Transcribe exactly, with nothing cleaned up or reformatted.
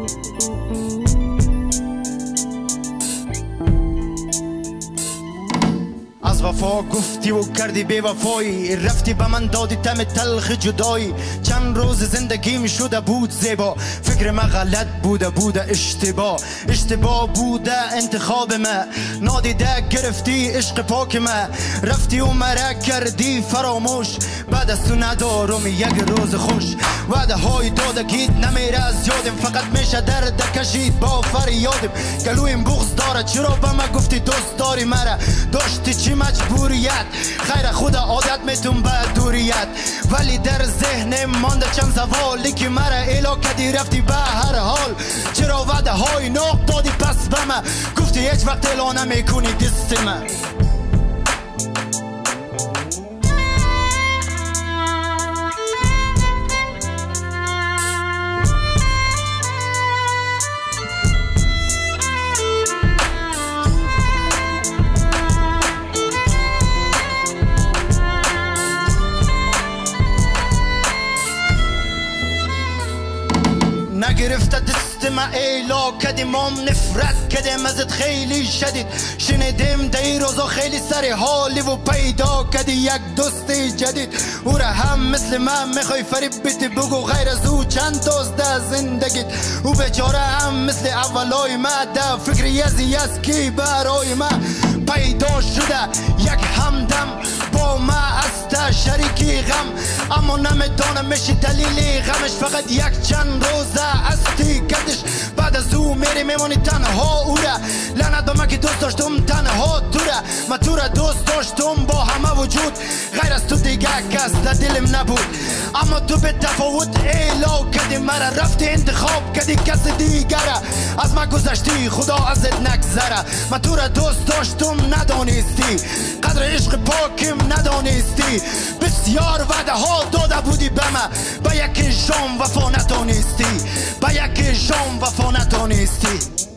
از وفا گفتی و کردی بی وفایی، رفتی به من دادی تم تلخ جدایی. چند روز زندگیم شده بود زیبا، فکر من غلط بوده بوده اشتباه. اشتباه بوده انتخاب ما، نادیده گرفتی عشق پاک ما. رفتی و مرا کردی فراموش، بعد از تو ندارم یک روز خوش. وعده های دادگیت نمیره از یادم، فقط میشه درد کشید با فریادم. گلویم بغض داره چرا به من گفتی دوست داری مرا؟ داشتی چی مجبوریت؟ خیر خدا عادت میتون به دوریت، ولی در ذهنم مانده چند سوالی که مرا الا کدی رفتی به هر حال. چرا وعده های ناق دادی پس به من؟ گفتی هیچ وقت الا نمیکنی دست من. نگرفته دست ما ایلا کدیم، هم نفرت کدیم ازت خیلی شدید. شنیدیم دی روزا خیلی سر حالی و پیدا کدی یک دوست جدید. او را هم مثل من میخوای فریب بیتی، بگو غیر از او چند دوست در زندگیت. او بیچاره هم مثل اولای ما ده فکر یزی از کی برای ما پیدا شده. یک همدم با ما است شریکی غم، اما نمیدانم میشه دلیلی غمش. فقط یک چند روزه استی کدش، بعد از او میری میمونی تنها. او را لعنت به من که دوست داشتم تنها تو را. من تو را دوست داشتم با همه وجود، غیر از تو دیگه کس در دلم نبود. اما تو به تفاوت ایلا کدی مرا، رفتی انتخاب کدی کس دیگره. از من گذشتی خدا ازت نگذره. من تو را دوست داشتم ندانستی، قدر عشق پاکم ندانستی. بسیار وعده ها داده بودی به من، به یک شام وفا نتانستی. به یک شام وفا نتانستی.